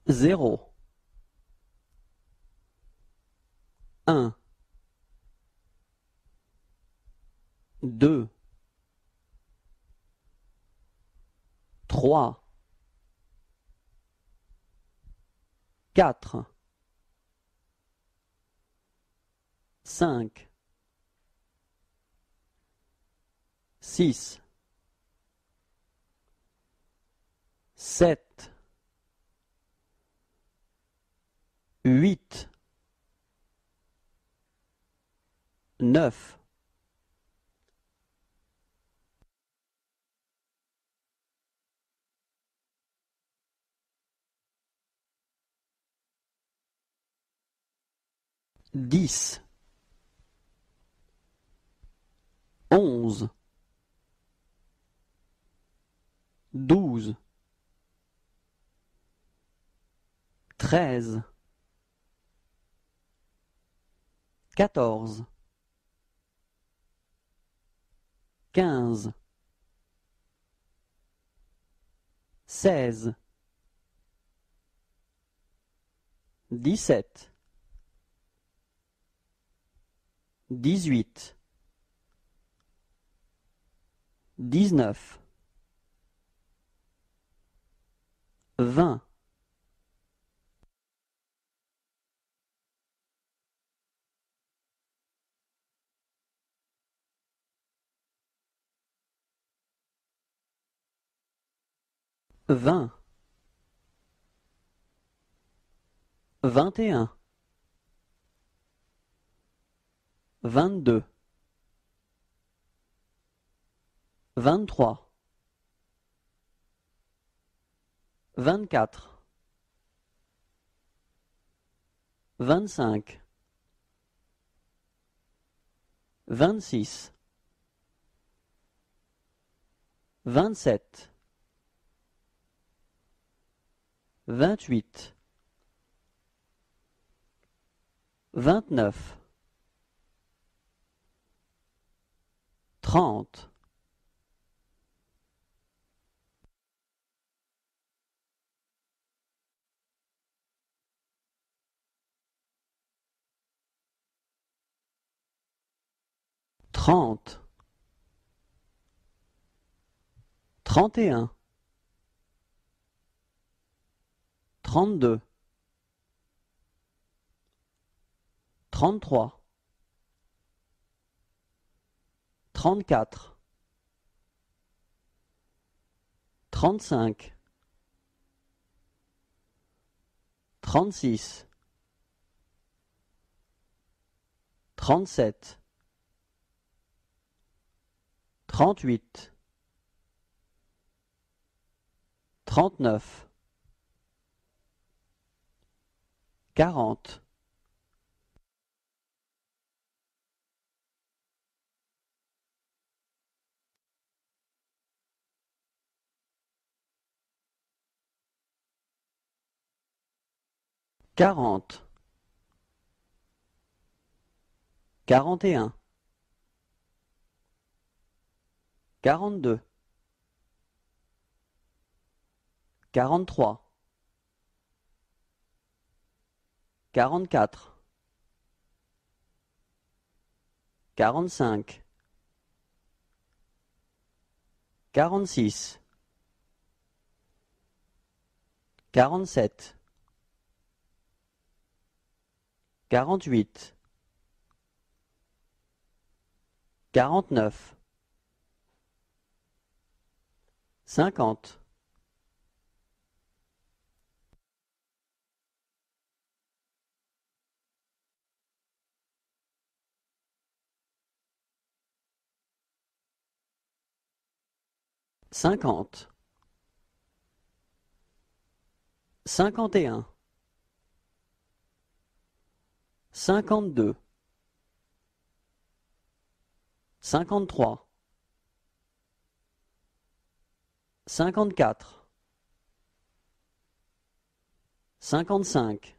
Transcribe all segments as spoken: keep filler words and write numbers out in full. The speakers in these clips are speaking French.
zéro, un, deux, trois, quatre, cinq, six, sept, huit, neuf, dix, onze, douze, treize, quatorze, quinze, seize, dix-sept, dix-huit, dix-neuf, vingt, vingt, vingt et un, vingt-deux, vingt-trois, vingt-quatre, vingt-cinq, vingt-six, vingt-sept, vingt-huit, vingt-neuf, trente, trente, trente et un, trente-deux, trente-trois, trente-quatre, trente-cinq, trente-six, trente-sept, trente-huit, trente-neuf, quarante, quarante, quarante et un, quarante-deux, quarante-trois, quarante-quatre, quarante-cinq, quarante-six, quarante-sept, quarante-huit, quarante-neuf, cinquante, cinquante, cinquante et un, cinquante-deux, cinquante-trois, cinquante-quatre, cinquante-cinq,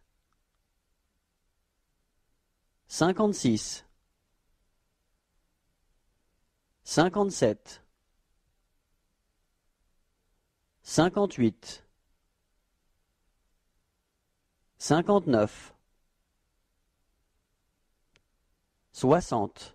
cinquante-six, cinquante-sept, cinquante-huit, cinquante-neuf, soixante,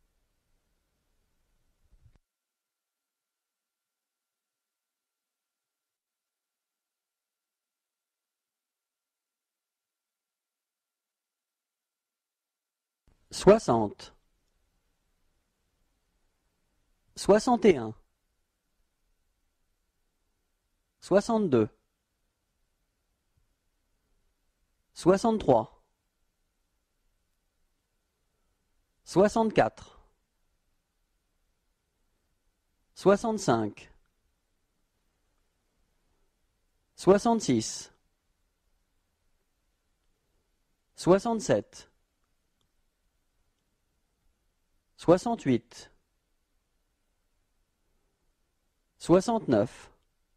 soixante, soixante et un, soixante-deux, soixante-trois, soixante-quatre, soixante-cinq, soixante-six, soixante-sept, soixante-huit, soixante-neuf,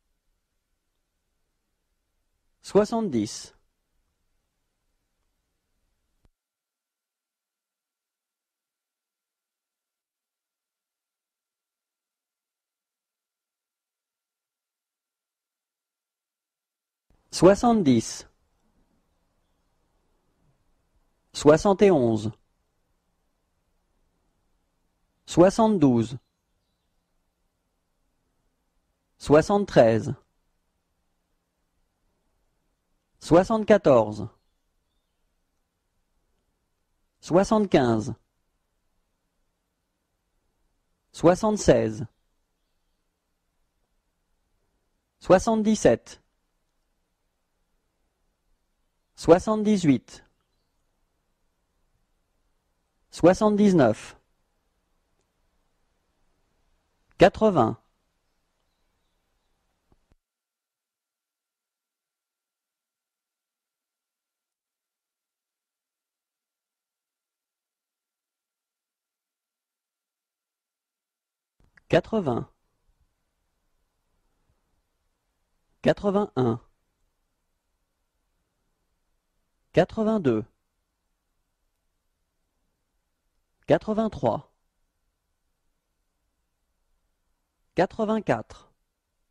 soixante-dix, soixante-dix, soixante et onze, soixante-douze, soixante-treize, soixante-quatorze, soixante-quinze, soixante-seize, soixante-dix-sept, soixante-dix-huit, soixante-dix-neuf, quatre-vingts, quatre-vingts, quatre-vingt-un, quatre-vingt-deux, quatre-vingt-trois, quatre-vingt-quatre,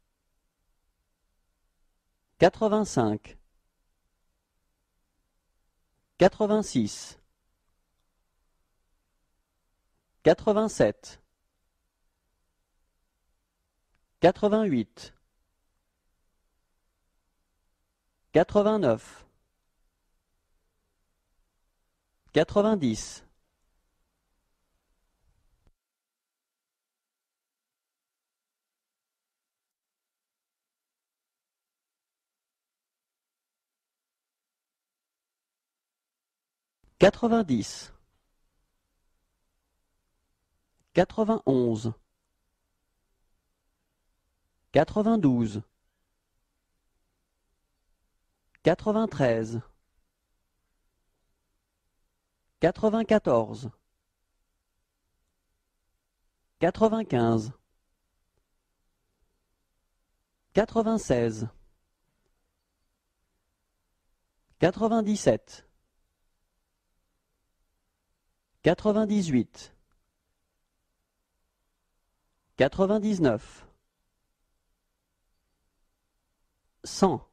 quatre-vingt-cinq, quatre-vingt-six, quatre-vingt-sept, quatre-vingt-huit, quatre-vingt-neuf, quatre-vingt-dix, quatre-vingt-dix, quatre-vingt-onze, quatre-vingt-douze, quatre-vingt-treize, quatre-vingt-quatorze, quatre-vingt-quinze, quatre-vingt-seize, quatre-vingt-dix-sept, quatre-vingt-dix-huit, quatre-vingt-dix-neuf, cent,